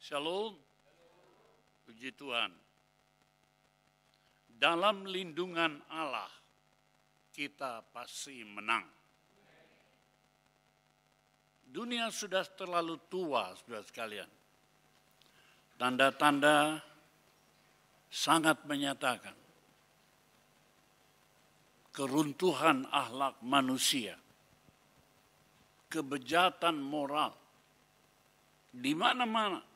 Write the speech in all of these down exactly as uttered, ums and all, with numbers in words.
Shalom, puji Tuhan. Dalam lindungan Allah, kita pasti menang. Dunia sudah terlalu tua, saudara sekalian. Tanda-tanda sangat menyatakan keruntuhan akhlak manusia, kebejatan moral di mana-mana.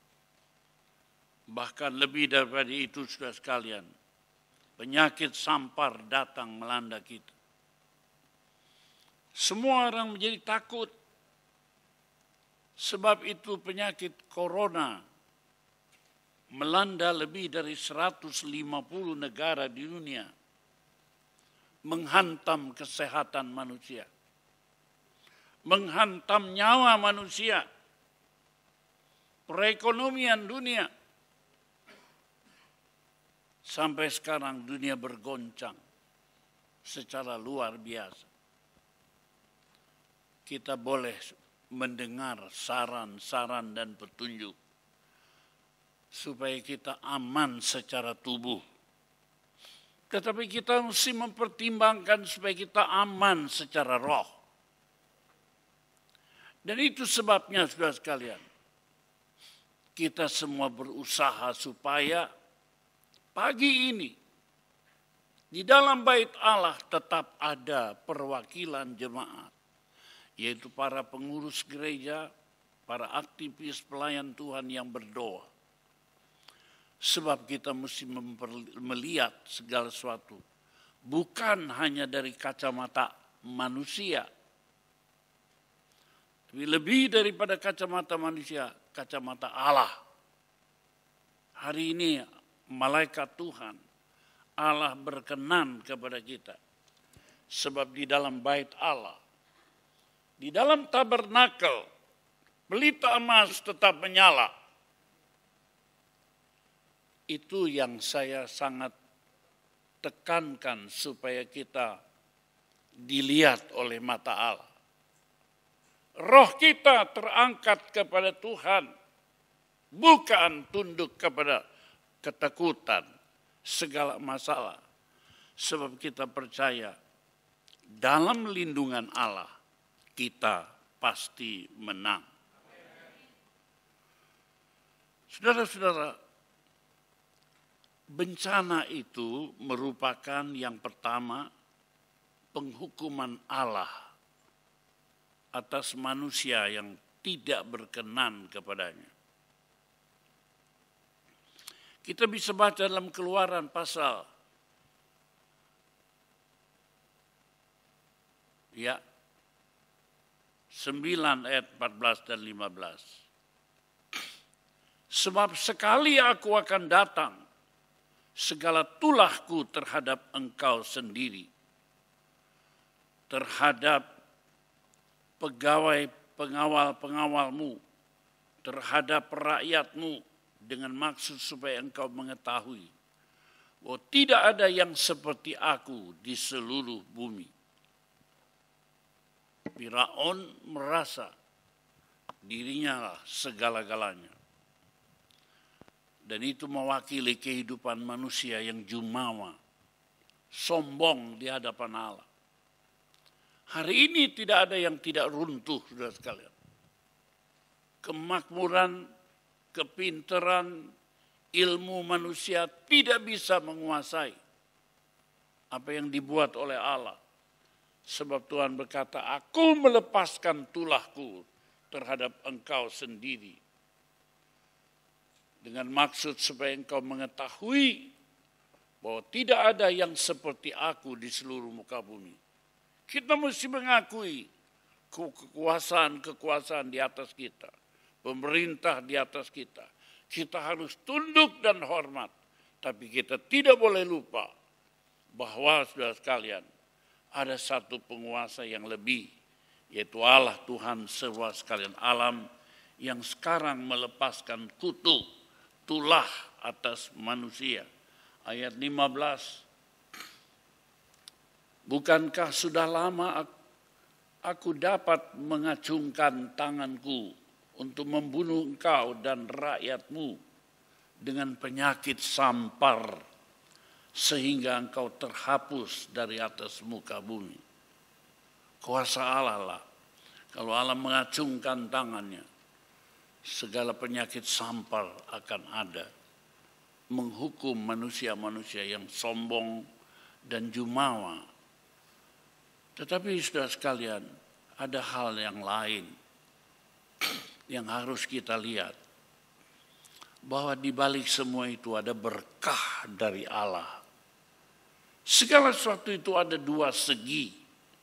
Bahkan lebih daripada itu, saudara sekalian, penyakit sampar datang melanda kita. Semua orang menjadi takut. Sebab itu penyakit corona melanda lebih dari seratus lima puluh negara di dunia, menghantam kesehatan manusia, menghantam nyawa manusia, perekonomian dunia. Sampai sekarang dunia bergoncang secara luar biasa. Kita boleh mendengar saran-saran dan petunjuk supaya kita aman secara tubuh. Tetapi kita mesti mempertimbangkan supaya kita aman secara roh. Dan itu sebabnya, saudara sekalian, kita semua berusaha supaya pagi ini di dalam bait Allah tetap ada perwakilan jemaat, yaitu para pengurus gereja, para aktivis pelayan Tuhan yang berdoa. Sebab kita mesti melihat segala sesuatu bukan hanya dari kacamata manusia, tapi lebih daripada kacamata manusia, kacamata Allah. Hari ini malaikat Tuhan, Allah berkenan kepada kita. Sebab di dalam bait Allah, di dalam tabernakel, pelita emas tetap menyala. Itu yang saya sangat tekankan supaya kita dilihat oleh mata Allah. Roh kita terangkat kepada Tuhan, bukan tunduk kepada ketakutan, segala masalah. Sebab kita percaya dalam lindungan Allah kita pasti menang. Saudara-saudara, bencana itu merupakan yang pertama penghukuman Allah atas manusia yang tidak berkenan kepadanya. Kita bisa baca dalam Keluaran pasal ya sembilan ayat empat belas dan lima belas. Sebab sekali aku akan datang, segala tulahku terhadap engkau sendiri, terhadap pegawai pengawal-pengawalmu, terhadap rakyatmu, dengan maksud supaya engkau mengetahui bahwa tidak ada yang seperti aku di seluruh bumi. Firaun merasa dirinya lah segala-galanya. Dan itu mewakili kehidupan manusia yang jumawa, sombong di hadapan Allah. Hari ini tidak ada yang tidak runtuh, saudara sekalian. Kemakmuran, kepintaran, ilmu manusia tidak bisa menguasai apa yang dibuat oleh Allah. Sebab Tuhan berkata, aku melepaskan tulahku terhadap engkau sendiri. Dengan maksud supaya engkau mengetahui bahwa tidak ada yang seperti aku di seluruh muka bumi. Kita mesti mengakui kekuasaan-kekuasaan di atas kita. Pemerintah di atas kita. Kita harus tunduk dan hormat. Tapi kita tidak boleh lupa bahwa, saudara sekalian, ada satu penguasa yang lebih, yaitu Allah Tuhan semua sekalian alam, yang sekarang melepaskan kutu, tulah atas manusia. Ayat lima belas. Bukankah sudah lama aku dapat mengacungkan tanganku untuk membunuh engkau dan rakyatmu dengan penyakit sampar, sehingga engkau terhapus dari atas muka bumi. Kuasa Allah lah. Kalau Allah mengacungkan tangannya, segala penyakit sampar akan ada. Menghukum manusia-manusia yang sombong dan jumawa. Tetapi saudara sekalian, ada hal yang lain yang harus kita lihat. Bahwa di balik semua itu ada berkah dari Allah. Segala sesuatu itu ada dua segi.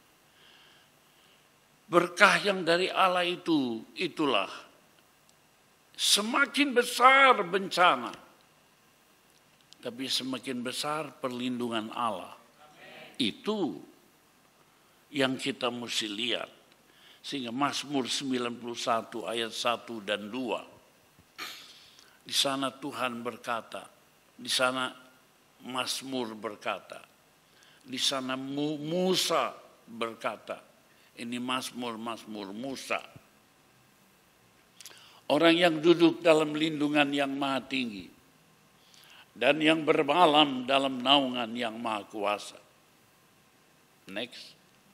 Berkah yang dari Allah itu, itulah semakin besar bencana, tapi semakin besar perlindungan Allah. Itu yang kita mesti lihat. Sehingga Mazmur sembilan puluh satu ayat satu dan dua. Di sana Tuhan berkata, di sana Mazmur berkata, di sana Musa berkata, ini Mazmur Mazmur Musa. Orang yang duduk dalam lindungan yang maha tinggi dan yang bermalam dalam naungan yang maha kuasa. Next.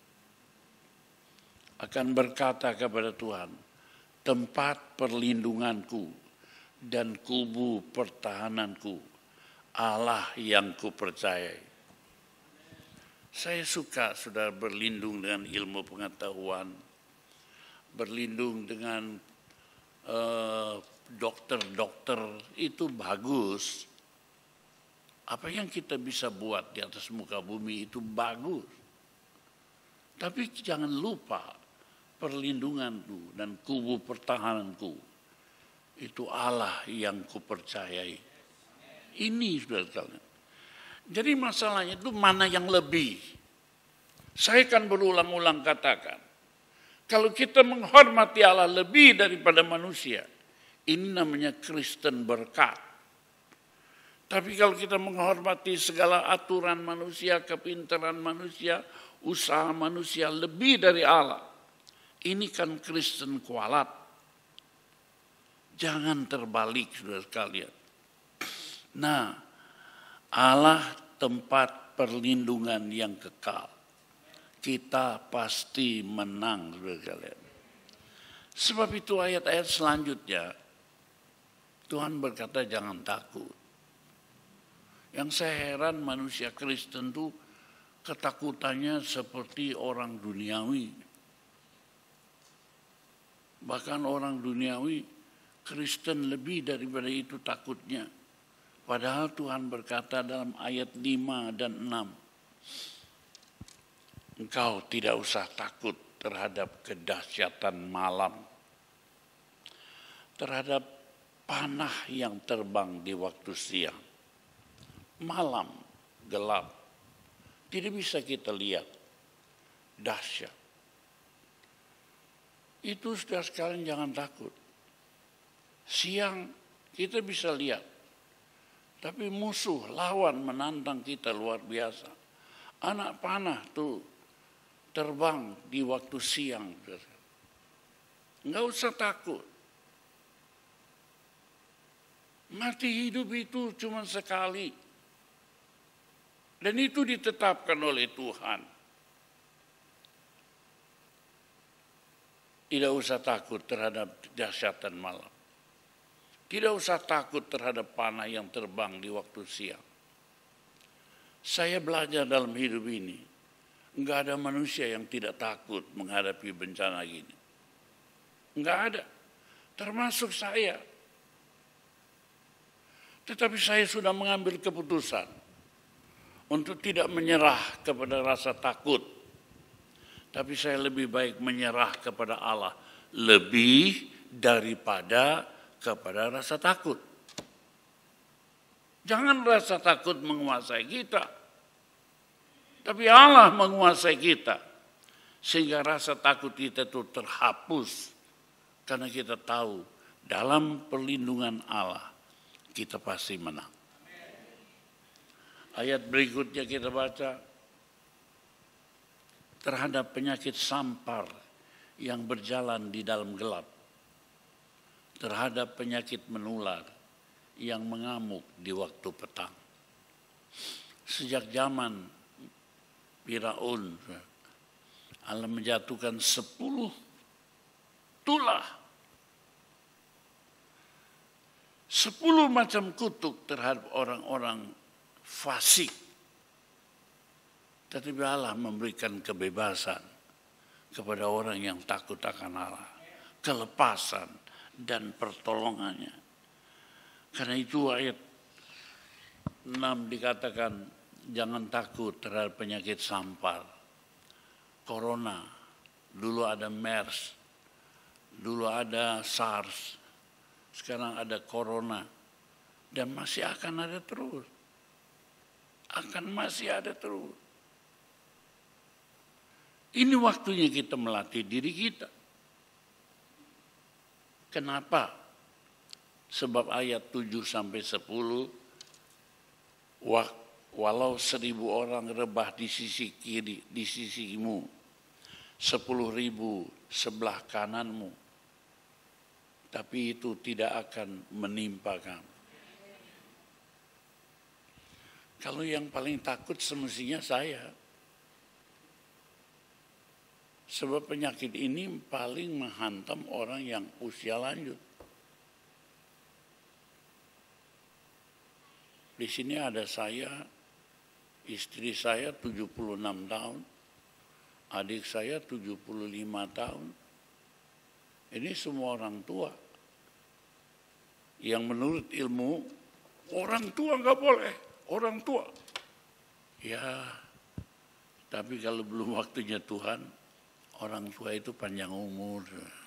Akan berkata kepada Tuhan, tempat perlindunganku dan kubu pertahananku, Allah yang kupercayai. Saya suka sudah berlindung dengan ilmu pengetahuan, berlindung dengan uh, dokter-dokter, itu bagus. Apa yang kita bisa buat di atas muka bumi itu bagus. Tapi jangan lupa perlindunganku dan kubu pertahananku. Itu Allah yang kupercayai. Ini saudara sekalian. Jadi masalahnya itu mana yang lebih. Saya akan berulang-ulang katakan. Kalau kita menghormati Allah lebih daripada manusia. Ini namanya Kristen berkat. Tapi kalau kita menghormati segala aturan manusia, kepintaran manusia, usaha manusia lebih dari Allah. Ini kan Kristen kualat. Jangan terbalik saudara sekalian. Nah, Allah tempat perlindungan yang kekal. Kita pasti menang saudara sekalian. Sebab itu ayat-ayat selanjutnya, Tuhan berkata jangan takut. Yang saya heran manusia Kristen itu ketakutannya seperti orang duniawi. Bahkan orang duniawi Kristen lebih daripada itu takutnya. Padahal Tuhan berkata dalam ayat lima dan enam. Engkau tidak usah takut terhadap kedahsyatan malam. Terhadap panah yang terbang di waktu siang. Malam gelap. Tidak bisa kita lihat. Dahsyat. Itu sudah sekalian jangan takut. Siang kita bisa lihat, tapi musuh lawan menantang kita luar biasa. Anak panah tuh terbang di waktu siang. Enggak usah takut. Mati hidup itu cuma sekali. Dan itu ditetapkan oleh Tuhan. Tidak usah takut terhadap dahsyatan malam. Tidak usah takut terhadap panah yang terbang di waktu siang. Saya belajar dalam hidup ini, enggak ada manusia yang tidak takut menghadapi bencana gini. Enggak ada, termasuk saya. Tetapi saya sudah mengambil keputusan untuk tidak menyerah kepada rasa takut. Tapi saya lebih baik menyerah kepada Allah lebih daripada kepada rasa takut. Jangan rasa takut menguasai kita. Tapi Allah menguasai kita. Sehingga rasa takut kita itu terhapus. Karena kita tahu dalam perlindungan Allah kita pasti menang. Ayat berikutnya kita baca. Terhadap penyakit sampar yang berjalan di dalam gelap. terhadap penyakit menular yang mengamuk di waktu petang. Sejak zaman Firaun, Allah menjatuhkan sepuluh tulah, sepuluh macam kutuk terhadap orang-orang fasik. Tetapi Allah memberikan kebebasan kepada orang yang takut akan Allah, kelepasan dan pertolongannya. Karena itu ayat enam dikatakan jangan takut terhadap penyakit sampar, corona, dulu ada MERS, dulu ada SARS, sekarang ada corona, dan masih akan ada terus. Akan masih ada terus. Ini waktunya kita melatih diri kita. Kenapa? Sebab ayat tujuh sampai sepuluh, walau seribu orang rebah di sisi kiri, di sisimu, sepuluh ribu sebelah kananmu, tapi itu tidak akan menimpa kamu. Kalau yang paling takut semestinya saya. Sebab penyakit ini paling menghantam orang yang usia lanjut. Di sini ada saya, istri saya tujuh puluh enam tahun, adik saya tujuh puluh lima tahun. Ini semua orang tua. Yang menurut ilmu, orang tua nggak boleh, orang tua. Ya, tapi kalau belum waktunya Tuhan, orang tua itu panjang umur.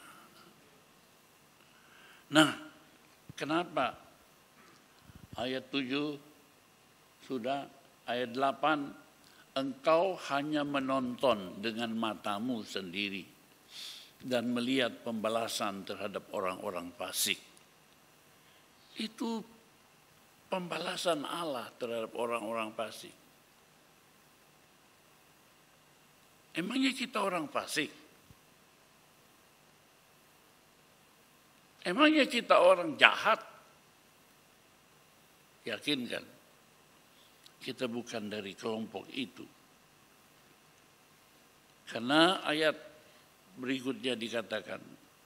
Nah, kenapa? Ayat tujuh sudah, ayat delapan, engkau hanya menonton dengan matamu sendiri dan melihat pembalasan terhadap orang-orang fasik. Itu pembalasan Allah terhadap orang-orang fasik. Emangnya kita orang fasik? Emangnya kita orang jahat? Yakin kan? Kita bukan dari kelompok itu. Karena ayat berikutnya dikatakan,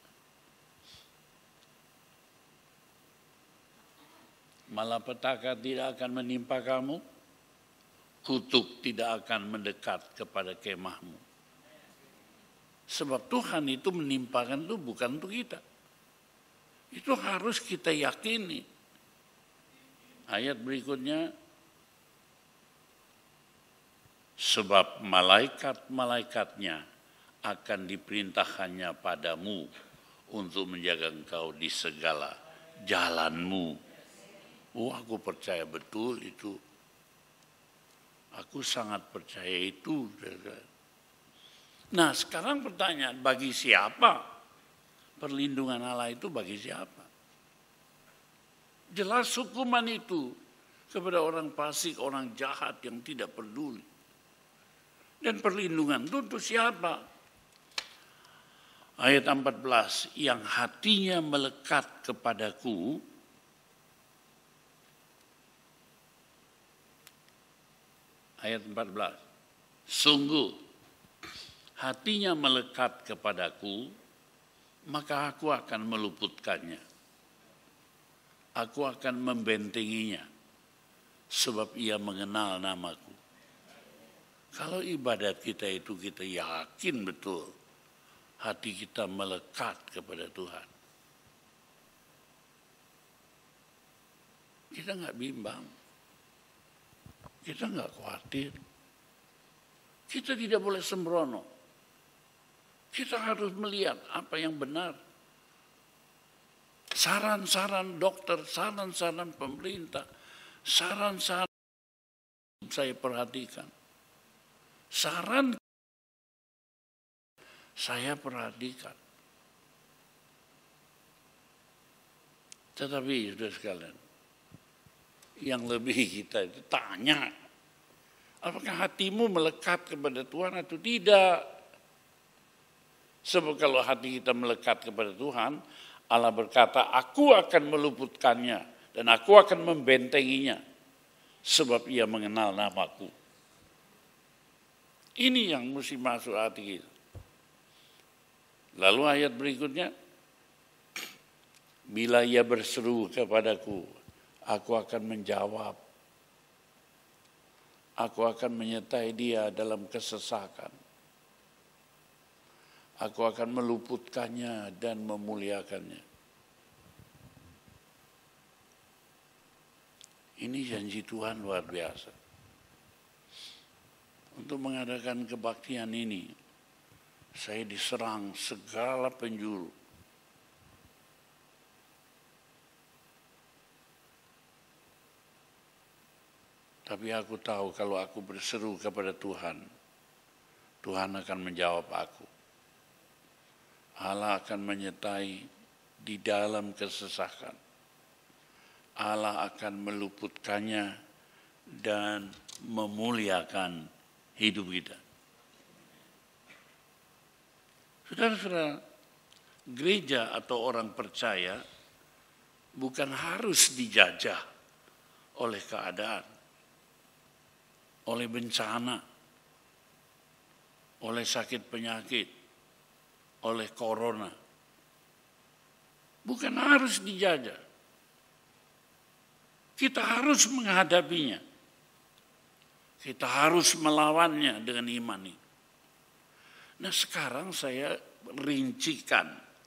malapetaka tidak akan menimpa kamu, kutuk tidak akan mendekat kepada kemahmu. Sebab Tuhan itu menimpakan itu bukan untuk kita. Itu harus kita yakini. Ayat berikutnya, sebab malaikat-malaikatnya akan diperintahkannya padamu untuk menjaga engkau di segala jalanmu. Oh, aku percaya betul itu. Aku sangat percaya itu. Nah, sekarang pertanyaan, bagi siapa perlindungan Allah itu, bagi siapa? Jelas hukuman itu kepada orang fasik, orang jahat yang tidak peduli. Dan perlindungan itu untuk siapa? Ayat empat belas, yang hatinya melekat kepadaku, ayat empat belas, sungguh hatinya melekat kepadaku, maka aku akan meluputkannya. Aku akan membentenginya, sebab ia mengenal namaku. Kalau ibadat kita itu kita yakin betul, hati kita melekat kepada Tuhan, kita nggak bimbang, kita nggak khawatir, kita tidak boleh sembrono. Kita harus melihat apa yang benar. Saran-saran dokter, saran-saran pemerintah, saran-saran saya perhatikan. Saran saya perhatikan. Tetapi sudah sekalian, yang lebih kita itu tanya, apakah hatimu melekat kepada Tuhan atau tidak? Sebab kalau hati kita melekat kepada Tuhan, Allah berkata, aku akan meluputkannya dan aku akan membentenginya sebab ia mengenal namaku. Ini yang mesti masuk hati kita. Lalu ayat berikutnya, bila ia berseru kepadaku, aku akan menjawab. Aku akan menyertai dia dalam kesesakan. Aku akan meluputkannya dan memuliakannya. Ini janji Tuhan luar biasa. Untuk mengadakan kebaktian ini, saya diserang segala penjuru. Tapi aku tahu kalau aku berseru kepada Tuhan, Tuhan akan menjawab aku. Allah akan menyertai di dalam kesesakan. Allah akan meluputkannya dan memuliakan hidup kita. Saudara-saudara, gereja atau orang percaya bukan harus dijajah oleh keadaan, oleh bencana, oleh sakit penyakit, oleh corona. Bukan harus dijajah. Kita harus menghadapinya. Kita harus melawannya dengan iman ini. Nah, sekarang saya rincikan.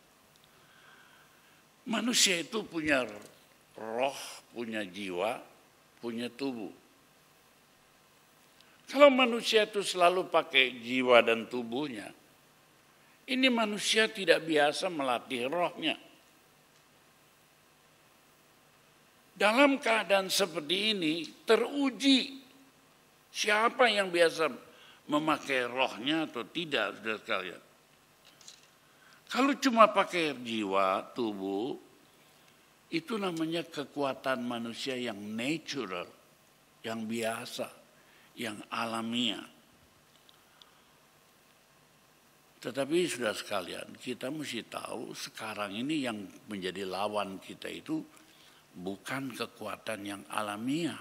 Manusia itu punya roh, punya jiwa, punya tubuh. Kalau manusia itu selalu pakai jiwa dan tubuhnya, ini manusia tidak biasa melatih rohnya. Dalam keadaan seperti ini teruji siapa yang biasa memakai rohnya atau tidak, saudara sekalian. Kalau cuma pakai jiwa, tubuh, itu namanya kekuatan manusia yang natural, yang biasa, yang alamiah. Tetapi saudara sekalian, kita mesti tahu sekarang ini yang menjadi lawan kita itu bukan kekuatan yang alamiah.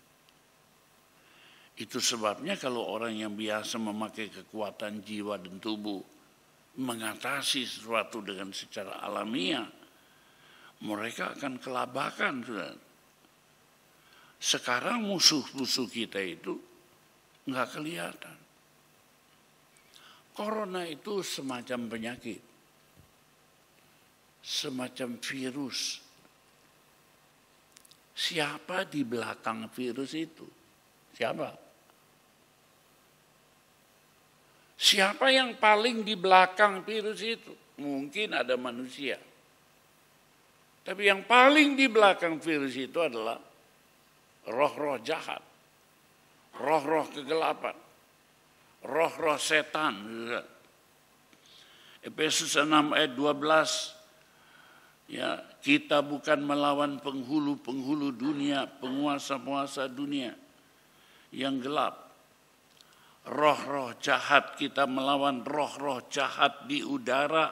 Itu sebabnya kalau orang yang biasa memakai kekuatan jiwa dan tubuh mengatasi sesuatu dengan secara alamiah, mereka akan kelabakan, saudara. Sekarang musuh-musuh kita itu nggak kelihatan. Corona itu semacam penyakit, semacam virus. Siapa di belakang virus itu? Siapa? Siapa yang paling di belakang virus itu? Mungkin ada manusia. Tapi yang paling di belakang virus itu adalah roh-roh jahat, roh-roh kegelapan, roh-roh setan. Efesus enam ayat dua belas. Ya, kita bukan melawan penghulu-penghulu dunia, penguasa-penguasa dunia yang gelap. Roh-roh jahat, kita melawan roh-roh jahat di udara.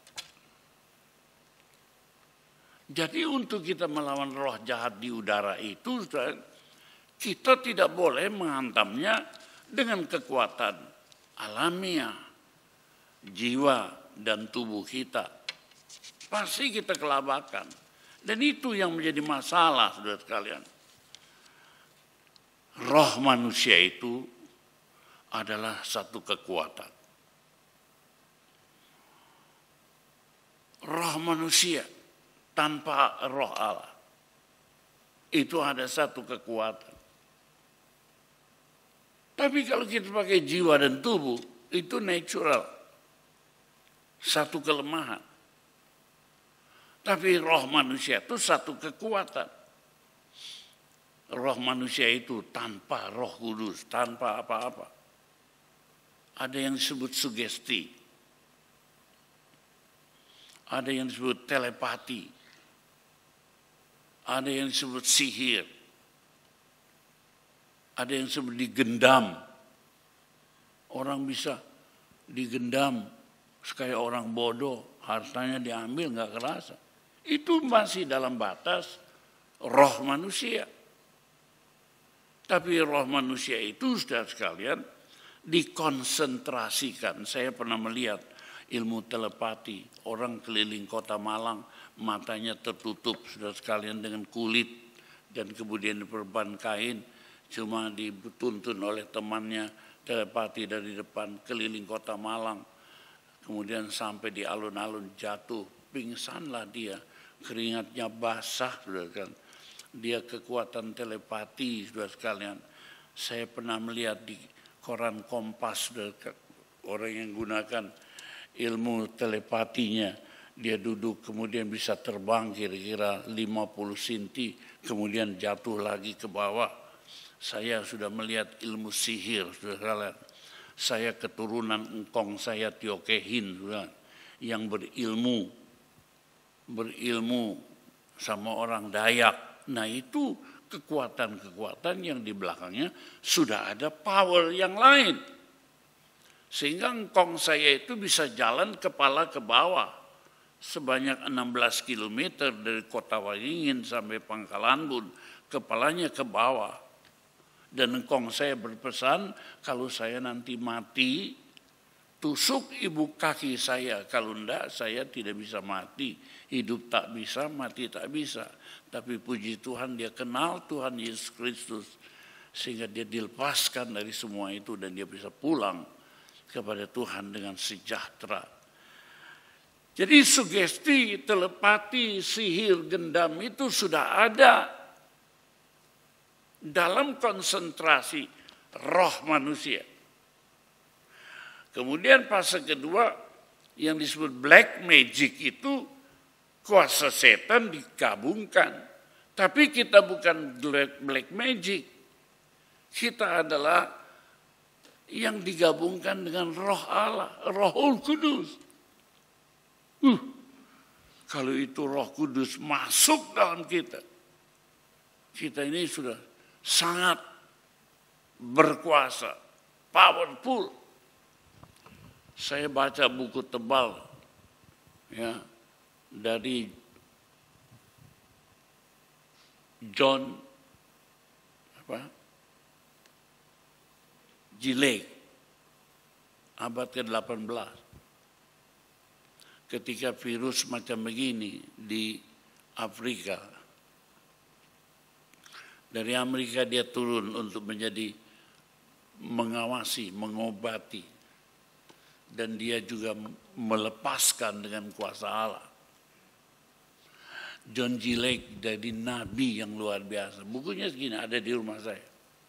Jadi untuk kita melawan roh jahat di udara itu, kita tidak boleh menghantamnya dengan kekuatan alamiah, jiwa dan tubuh kita. Pasti kita kelabakan. Dan itu yang menjadi masalah, saudara sekalian. Roh manusia itu adalah satu kekuatan. Roh manusia tanpa roh Allah. Itu ada satu kekuatan. Tapi kalau kita pakai jiwa dan tubuh, itu natural. Satu kelemahan. Tapi roh manusia itu satu kekuatan. Roh manusia itu tanpa Roh Kudus, tanpa apa-apa. Ada yang disebut sugesti. Ada yang disebut telepati. Ada yang disebut sihir. Ada yang disebut digendam. Orang bisa digendam kayak orang bodoh, hartanya diambil nggak kerasa. itu masih dalam batas roh manusia. Tapi roh manusia itu, saudara sekalian, dikonsentrasikan. Saya pernah melihat ilmu telepati, orang keliling kota Malang, matanya tertutup, saudara sekalian, dengan kulit, dan kemudian diperban kain, cuma dituntun oleh temannya telepati dari depan keliling kota Malang. Kemudian sampai di alun-alun jatuh, pingsanlah dia, keringatnya basah, saudara sekalian. Dia kekuatan telepati, saudara sekalian. Saya pernah melihat di koran Kompas, saudara, orang yang gunakan ilmu telepatinya, dia duduk kemudian bisa terbang kira-kira lima puluh senti, kemudian jatuh lagi ke bawah. Saya sudah melihat ilmu sihir, saudara. Saya keturunan engkong saya Tiokehin, saudara, yang berilmu, berilmu sama orang Dayak. Nah itu kekuatan-kekuatan yang di belakangnya sudah ada power yang lain. Sehingga engkong saya itu bisa jalan kepala ke bawah. Sebanyak enam belas kilometer dari kota Waringin sampai Pangkalanbun, kepalanya ke bawah. Dan engkong saya berpesan, kalau saya nanti mati, tusuk ibu kaki saya. Kalau enggak, saya tidak bisa mati. Hidup tak bisa, mati tak bisa. Tapi puji Tuhan, dia kenal Tuhan Yesus Kristus. Sehingga dia dilepaskan dari semua itu dan dia bisa pulang kepada Tuhan dengan sejahtera. Jadi sugesti, telepati, sihir, gendam itu sudah ada dalam konsentrasi roh manusia. Kemudian fase kedua yang disebut black magic itu kuasa setan digabungkan. Tapi kita bukan black magic. Kita adalah yang digabungkan dengan roh Allah, Rohul Kudus. Uh, kalau itu Roh Kudus masuk dalam kita, kita ini sudah sangat berkuasa, powerful. Saya baca buku tebal ya dari John apa? Gilley, abad ke delapan belas. Ketika virus macam begini di Afrika, dari Amerika dia turun untuk menjadi mengawasi, mengobati, dan dia juga melepaskan dengan kuasa Allah. John Gilley jadi nabi yang luar biasa. Bukunya segini, ada di rumah saya.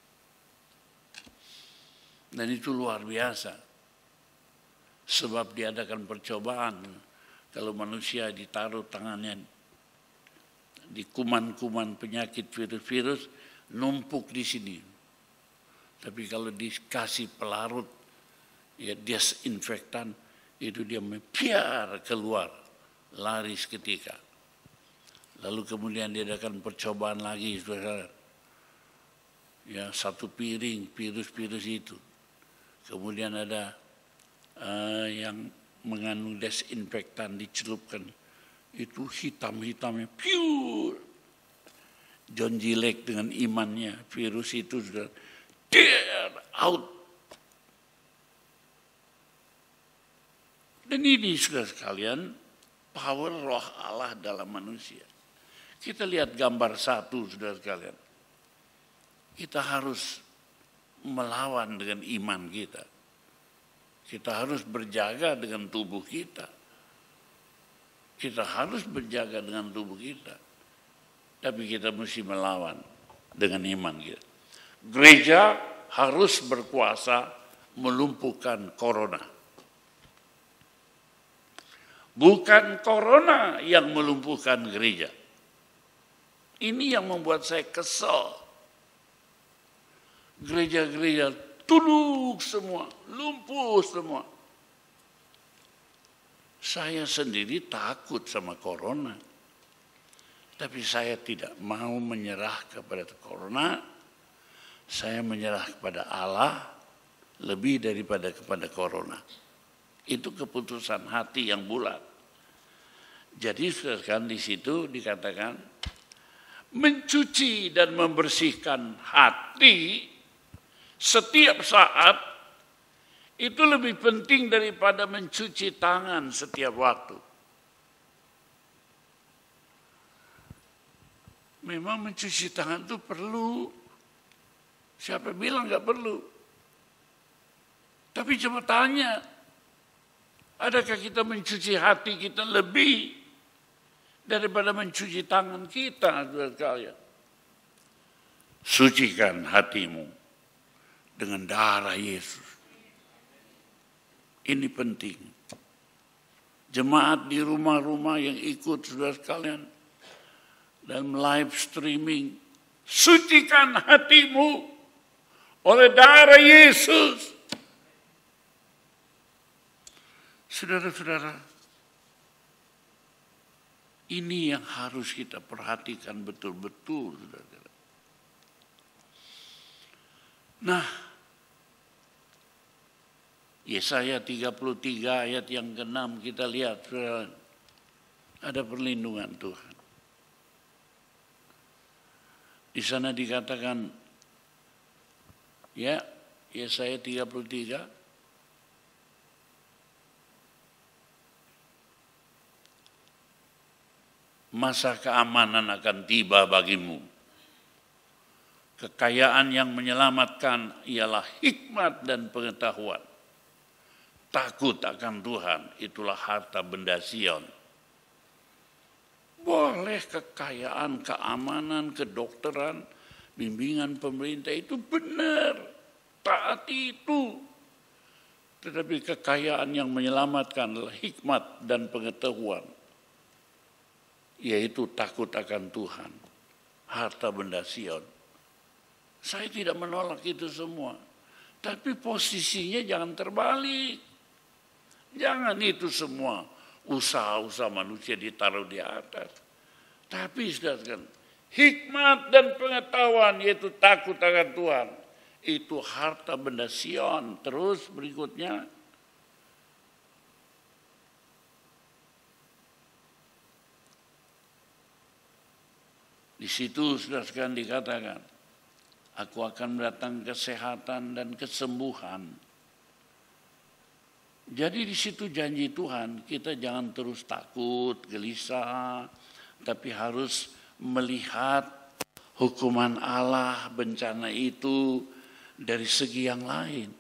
Dan itu luar biasa. Sebab diadakan percobaan. Kalau manusia ditaruh tangannya di kuman-kuman penyakit virus-virus, numpuk di sini. Tapi kalau dikasih pelarut, ya desinfektan, itu dia mempiar keluar, lari seketika. Lalu kemudian diadakan percobaan lagi, saudara. Ya, satu piring virus-virus itu. Kemudian ada uh, yang mengandung desinfektan dicelupkan. Itu hitam-hitamnya, pure. John Gilley dengan imannya, virus itu sudah tear out. Dan ini sudah sekalian, power roh Allah dalam manusia. Kita lihat gambar satu, saudara sekalian. Kita harus melawan dengan iman kita. Kita harus berjaga dengan tubuh kita. Kita harus berjaga dengan tubuh kita. Tapi kita mesti melawan dengan iman kita. Gereja harus berkuasa melumpuhkan corona. Bukan corona yang melumpuhkan gereja. Ini yang membuat saya kesal. Gereja-gereja tunduk semua, lumpuh semua. Saya sendiri takut sama corona. Tapi saya tidak mau menyerah kepada corona. Saya menyerah kepada Allah lebih daripada kepada corona. Itu keputusan hati yang bulat. Jadi kan di situ dikatakan mencuci dan membersihkan hati setiap saat itu lebih penting daripada mencuci tangan setiap waktu. Memang mencuci tangan itu perlu. Siapa bilang nggak perlu? Tapi cuma tanya, adakah kita mencuci hati kita lebih daripada mencuci tangan kita, saudara sekalian? Sucikan hatimu dengan darah Yesus. Ini penting. Jemaat di rumah-rumah yang ikut, saudara sekalian, dalam live streaming, sucikan hatimu oleh darah Yesus. Saudara-saudara, ini yang harus kita perhatikan betul-betul, saudara. Nah, Yesaya tiga puluh tiga ayat yang keenam kita lihat, saudara, ada perlindungan Tuhan. Di sana dikatakan, ya, Yesaya tiga puluh tiga, masa keamanan akan tiba bagimu. Kekayaan yang menyelamatkan ialah hikmat dan pengetahuan. Takut akan Tuhan, itulah harta benda Sion. Boleh kekayaan, keamanan, kedokteran, bimbingan pemerintah itu benar. Taati itu. Tetapi kekayaan yang menyelamatkan adalah hikmat dan pengetahuan. Yaitu takut akan Tuhan, harta benda Sion. Saya tidak menolak itu semua, tapi posisinya jangan terbalik. Jangan itu semua usaha-usaha manusia ditaruh di atas. Tapi saudara, hikmat dan pengetahuan yaitu takut akan Tuhan, itu harta benda Sion. Terus berikutnya, di situ sudah sekarang dikatakan, aku akan mendatangkan kesehatan dan kesembuhan. Jadi di situ janji Tuhan, kita jangan terus takut, gelisah, tapi harus melihat hukuman Allah, bencana itu dari segi yang lain.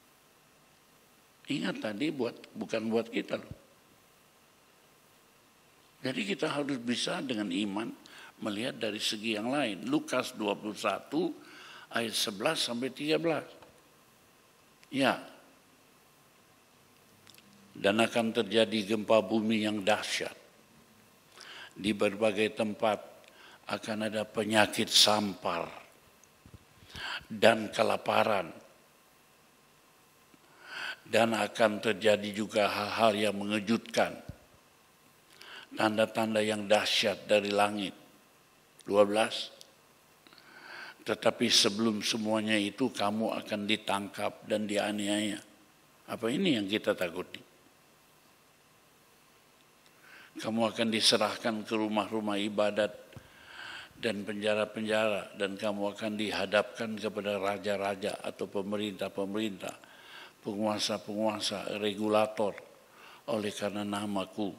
Ingat tadi buat bukan buat kita loh. Jadi kita harus bisa dengan iman melihat dari segi yang lain. Lukas dua puluh satu ayat sebelas sampai tiga belas. Ya. Dan akan terjadi gempa bumi yang dahsyat. Di berbagai tempat akan ada penyakit sampar dan kelaparan. Dan akan terjadi juga hal-hal yang mengejutkan. Tanda-tanda yang dahsyat dari langit. dua belas. Tetapi sebelum semuanya itu kamu akan ditangkap dan dianiaya. Apa ini yang kita takuti? Kamu akan diserahkan ke rumah-rumah ibadat dan penjara-penjara, dan kamu akan dihadapkan kepada raja-raja atau pemerintah-pemerintah, penguasa-penguasa, regulator oleh karena namaku.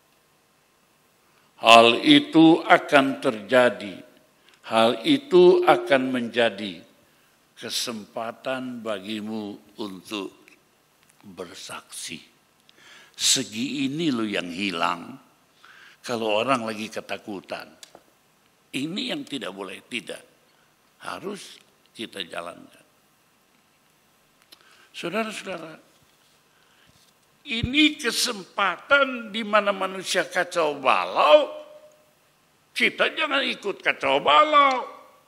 Hal itu akan terjadi, hal itu akan menjadi kesempatan bagimu untuk bersaksi. Segi ini loh yang hilang kalau orang lagi ketakutan. Ini yang tidak boleh tidak. Harus kita jalankan. Saudara-saudara, ini kesempatan di mana manusia kacau balau, kita jangan ikut kacau balau.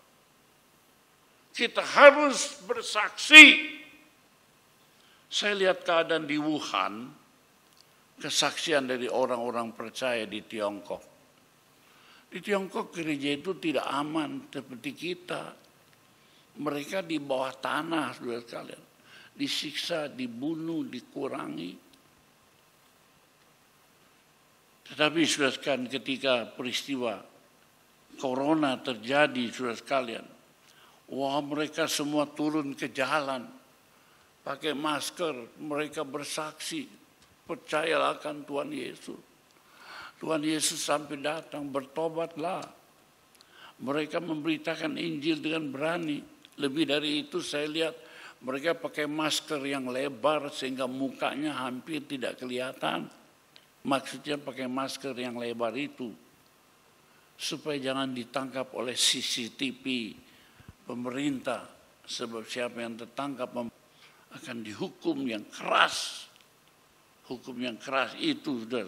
Kita harus bersaksi. Saya lihat keadaan di Wuhan, kesaksian dari orang-orang percaya di Tiongkok. Di Tiongkok gereja itu tidak aman seperti kita. Mereka di bawah tanah, saudara sekalian. Disiksa, dibunuh, dikurangi. Tetapi saudara sekalian, ketika peristiwa corona terjadi, saudara sekalian, wah mereka semua turun ke jalan, pakai masker, mereka bersaksi, percayalah akan Tuhan Yesus. Tuhan Yesus sampai datang, bertobatlah. Mereka memberitakan Injil dengan berani. Lebih dari itu saya lihat mereka pakai masker yang lebar sehingga mukanya hampir tidak kelihatan. Maksudnya pakai masker yang lebar itu supaya jangan ditangkap oleh C C T V pemerintah. Sebab siapa yang tertangkap akan dihukum yang keras. Hukum yang keras itu sudah.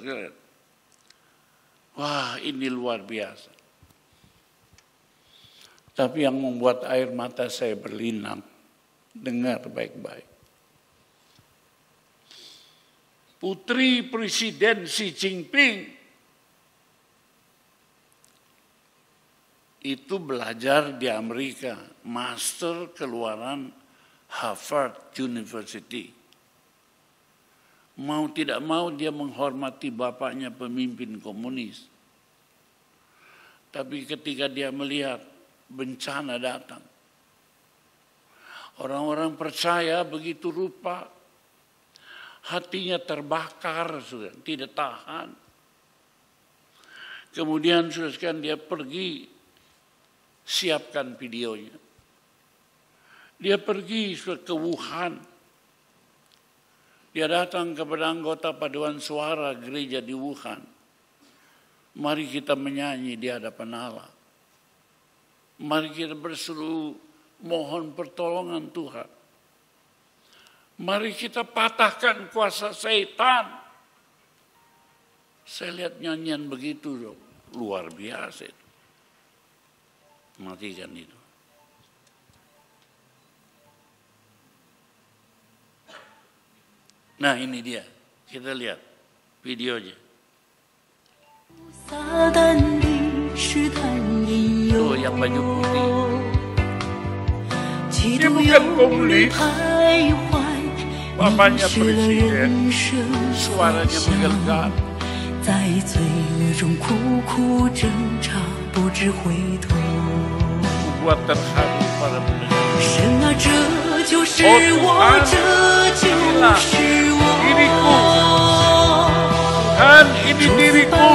Wah, ini luar biasa. Tapi yang membuat air mata saya berlinang, dengar baik-baik. Putri Presiden Xi Jinping itu belajar di Amerika, master keluaran Harvard University. Mau tidak mau dia menghormati bapaknya pemimpin komunis. Tapi ketika dia melihat bencana datang, orang-orang percaya begitu rupa, hatinya terbakar, sudah tidak tahan. Kemudian sudah sekian dia pergi siapkan videonya. Dia pergi sudah ke Wuhan. Dia datang kepada anggota paduan suara gereja di Wuhan. Mari kita menyanyi di hadapan Allah. Mari kita berseru mohon pertolongan Tuhan. Mari kita patahkan kuasa setan. Saya lihat nyanyian begitu, luar biasa itu. Matikan itu. Nah ini dia, kita lihat videonya. Tuh yang baju putih. Dia bukan komunis. Bapaknya presiden, suaranya menggelegar. Buat terharu para pendengar. Oh Tuhan, inilah diriku. Tuhan, ini diriku.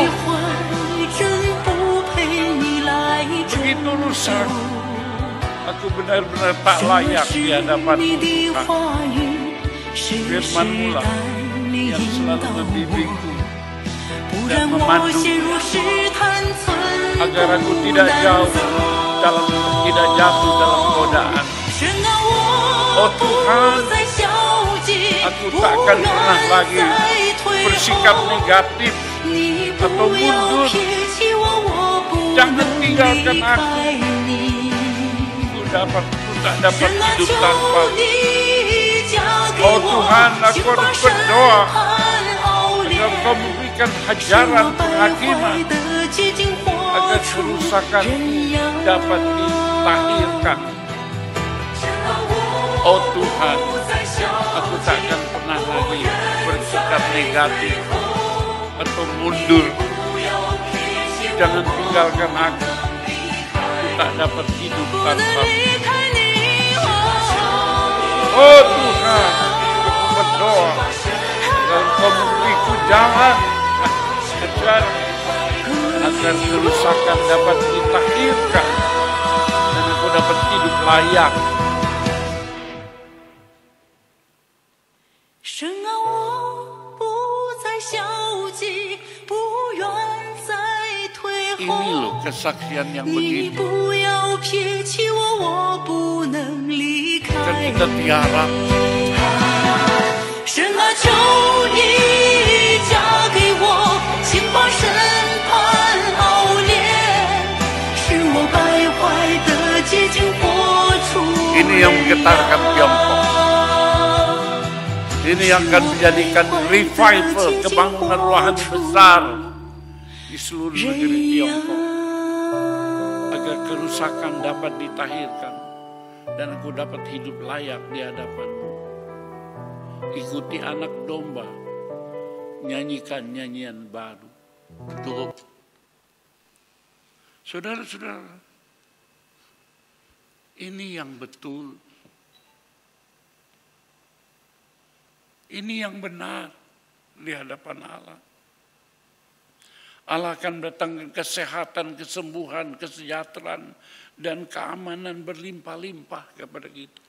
Begitu rusak. Aku benar-benar tak layak di hadapan-Mu Tuhan. Firman-Mu lah yang selalu membimbingku dan memandu agar aku tidak jauh dalam tidak jatuh dalam godaan. Oh Tuhan, aku tak akan pernah lagi bersikap negatif atau mundur. Jangan tinggalkan aku. Aku dapat, aku tak dapat hidup tanpa. Oh Tuhan, aku harus berdoa agar Kau memberikan hajaran penghakiman agar kerusakan dapat ditahirkan. Oh Tuhan, aku tak akan pernah lagi bersikap negatif atau mundur. Jangan tinggalkan aku. Aku tak dapat hidup tanpa. Oh Tuhan, aku berdoa agar Kau memberiku jalan agar agar kerusakan dapat ditahirkan dan aku dapat hidup layak. Ini loh kesaksian yang begitu. Dan kita tiarap. Ini yang menggetarkan Tiongkok. Ini yang akan menjadikan revival, kebangunan rohani besar di seluruh negeri Tiongkok. Agar kerusakan dapat ditahirkan dan aku dapat hidup layak di hadapan-Mu. Ikuti anak domba, nyanyikan nyanyian baru. Cukup. Saudara-saudara, ini yang betul. Ini yang benar di hadapan Allah. Allah akan mendatangkan kesehatan, kesembuhan, kesejahteraan, dan keamanan berlimpah-limpah kepada kita.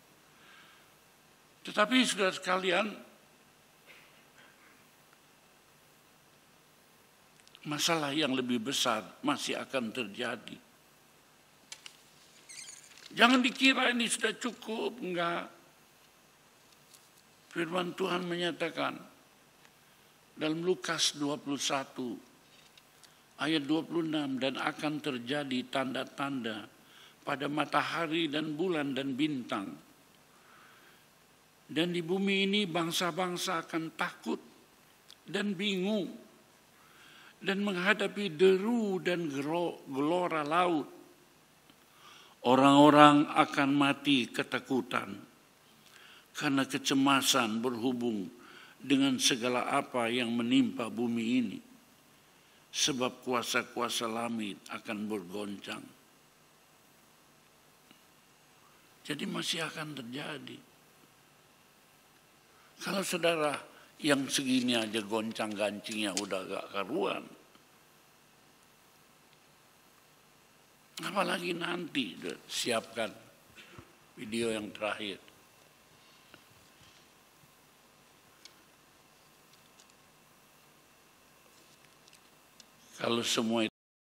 Tetapi saudara sekalian, masalah yang lebih besar masih akan terjadi. Jangan dikira ini sudah cukup, enggak. Firman Tuhan menyatakan dalam Lukas dua puluh satu ayat dua puluh enam, dan akan terjadi tanda-tanda pada matahari dan bulan dan bintang. Dan di bumi ini bangsa-bangsa akan takut dan bingung dan menghadapi deru dan gelora laut. Orang-orang akan mati ketakutan karena kecemasan berhubung dengan segala apa yang menimpa bumi ini. Sebab kuasa-kuasa langit akan bergoncang. Jadi masih akan terjadi. Kalau saudara yang segini aja goncang-gancingnya udah gak karuan, apalagi nanti siapkan video yang terakhir. Kalau semua itu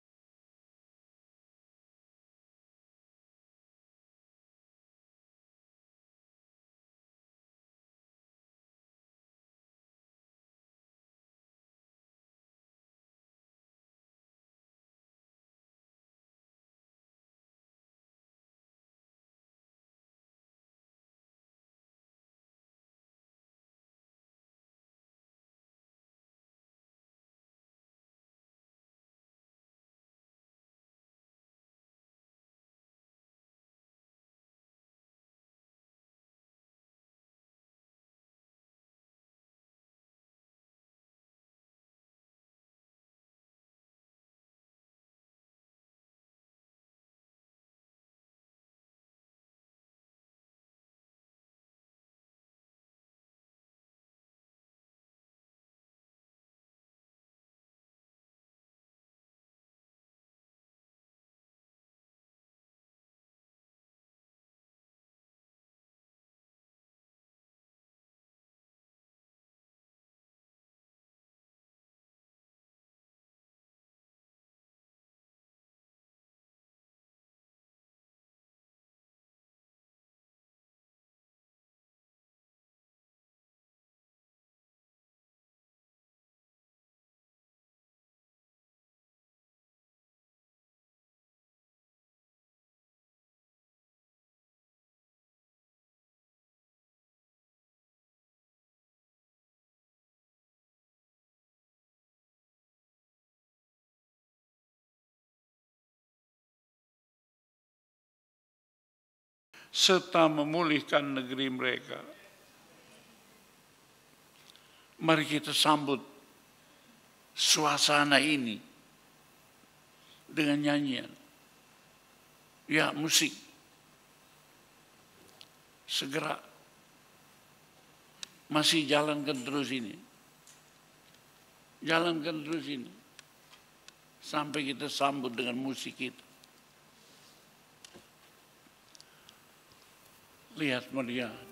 serta memulihkan negeri mereka. Mari kita sambut suasana ini dengan nyanyian. Ya, musik. Segera masih jalankan terus ini. Jalankan terus ini. Sampai kita sambut dengan musik kita. Lihat Maria